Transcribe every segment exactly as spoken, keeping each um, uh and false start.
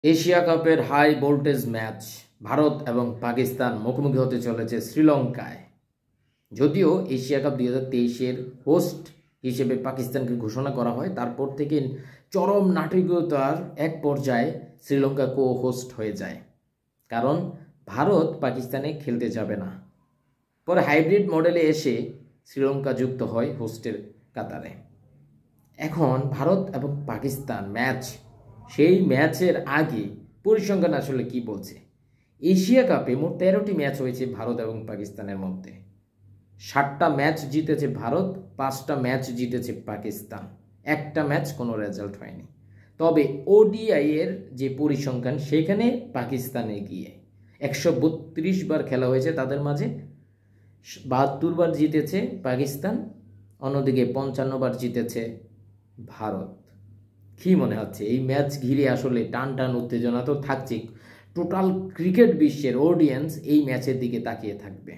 Asia কাপের high voltage match Bharat এবং পাকিস্তান মুখোমুখি হতে চলেছে শ্রীলঙ্কায়। যদিও এশিয়া কাপ দুই হাজার তেইশের হোস্ট হিসেবে পাকিস্তানকে ঘোষণা করা হয়, তারপর থেকে চরম নাটকীয়তার এক পর্যায়ে শ্রীলঙ্কা কো হোস্ট হয়ে যায়, কারণ ভারত পাকিস্তানে খেলতে যাবে না। পরে হাইব্রিড মডেলে এসে শ্রীলঙ্কা যুক্ত হয় হোস্টের কাতারে। এখন ভারত এবং পাকিস্তান ম্যাচ, সেই ম্যাচের আগে পরিসংখ্যান আসলে কি বলছে? এশিয়া কাপে মোট তেরোটি ম্যাচ হয়েছে ভারত এবং পাকিস্তানের মধ্যে। ষাটটা ম্যাচ জিতেছে ভারত, পাঁচটা ম্যাচ জিতেছে পাকিস্তান, একটা ম্যাচ কোনো রেজাল্ট হয়নি। তবে ওডিআই এর যে পরিসংখ্যান, সেখানে পাকিস্তানে গিয়ে একশো বত্রিশ বার খেলা হয়েছে তাদের মাঝে, বাহাত্তর বার জিতেছে পাকিস্তান, অন্যদিকে পঞ্চান্ন বার জিতেছে ভারত। কি মনে হচ্ছে এই ম্যাচ ঘিরে? আসলে টান টান উত্তেজনা তো থাকছে। টোটাল ক্রিকেট বিশ্বের অডিয়েন্স এই ম্যাচের দিকে তাকিয়ে থাকবে।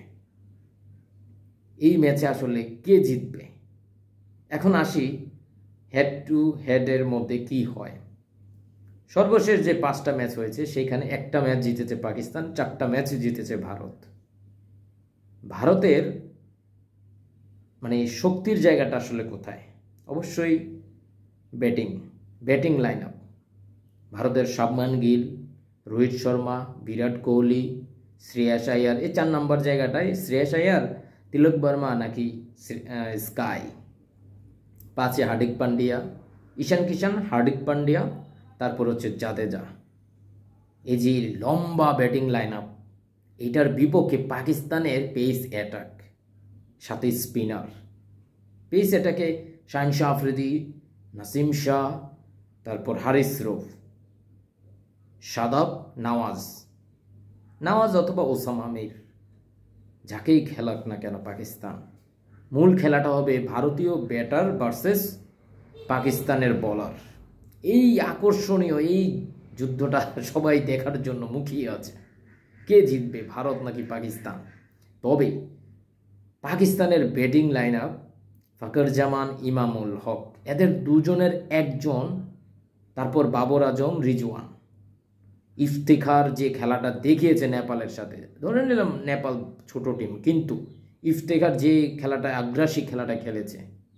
এই ম্যাচে আসলে কে জিতবে? এখন আসি হেড টু হেডের মধ্যে কি হয়। সর্বশেষ যে পাঁচটা ম্যাচ হয়েছে সেখানে একটা ম্যাচ জিতেছে পাকিস্তান, চারটা ম্যাচ জিতেছে ভারত। ভারতের মানে শক্তির জায়গাটা আসলে কোথায়? অবশ্যই ব্যাটিং ব্যাটিং লাইন আপ। ভারতের শুভমান গিল, রোহিত শর্মা, বিরাট কোহলি, শ্রেয়াস আয়ার, এই চার নম্বর জায়গাটায় শ্রেয়াস আয়ার, তিলক বর্মা নাকি স্কাই। পাঁচে হার্দিক পান্ডিয়া, ঈশান কিষান, হার্দিক পান্ডিয়া, তারপর হচ্ছে জাদেজা। এই যে লম্বা ব্যাটিং লাইন আপ, এটার বিপক্ষে পাকিস্তানের পেস অ্যাটাক, সাথে স্পিনার। পেস অ্যাটাকে শাহিন শাহ আফ্রিদি, নাসিম শাহ, তারপর হারিস রৌফ, শাদাব, নওয়াজ নওয়াজ অথবা ওসামা মির, যাকেই খেলাক না কেন পাকিস্তান, মূল খেলাটা হবে ভারতীয় ব্যাটার ভার্সেস পাকিস্তানের বলার। এই আকর্ষণীয় এই যুদ্ধটা সবাই দেখার জন্য মুখিয়ে আছে। কে জিতবে, ভারত নাকি পাকিস্তান? তবে পাকিস্তানের batting line up, Fakhar Zaman, Imamul Haq, এদের দুজনের একজন, তারপর বাবর আজম, রিজওয়ান, ইফতেখার যে খেলাটা দেখিয়েছে নেপালের সাথে, ধরে নিলাম নেপাল ছোট টিম, কিন্তু ইফতেখার যে খেলাটা, আগ্রাসী খেলাটা খেলেছে।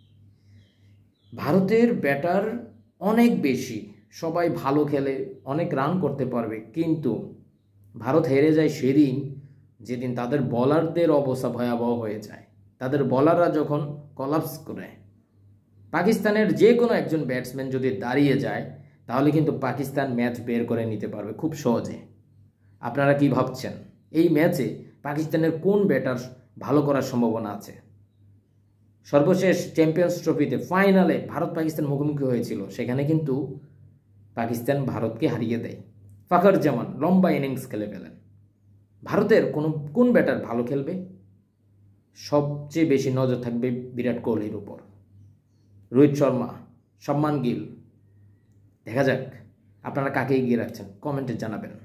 ভারতের ব্যাটার অনেক বেশি, সবাই ভালো খেলে, অনেক রান করতে পারবে, কিন্তু ভারত হেরে যায় সেদিন যেদিন তাদের বলারদের অবস্থা ভয়াবহ হয়ে যায়। তাদের বলাররা যখন কলাপস করে, পাকিস্তানের যে কোনো একজন ব্যাটসম্যান যদি দাঁড়িয়ে যায়, তাহলে কিন্তু পাকিস্তান ম্যাচ বের করে নিতে পারবে খুব সহজে। আপনারা কি ভাবছেন এই ম্যাচে পাকিস্তানের কোন ব্যাটার ভালো করার সম্ভাবনা আছে? সর্বশেষ চ্যাম্পিয়ন্স ট্রফিতে ফাইনালে ভারত পাকিস্তান মুখোমুখি হয়েছিল, সেখানে কিন্তু পাকিস্তান ভারতকে হারিয়ে দেয়। ফাকর জামান লম্বা ইনিংস খেলে ফেলেন। ভারতের কোন কোন ব্যাটার ভালো খেলবে? সবচেয়ে বেশি নজর থাকবে বিরাট কোহলির উপর, রোহিত শর্মা, শুভমান গিল। দেখা যাক আপনারা কাকে এগিয়ে রাখছেন, কমেন্টে জানাবেন।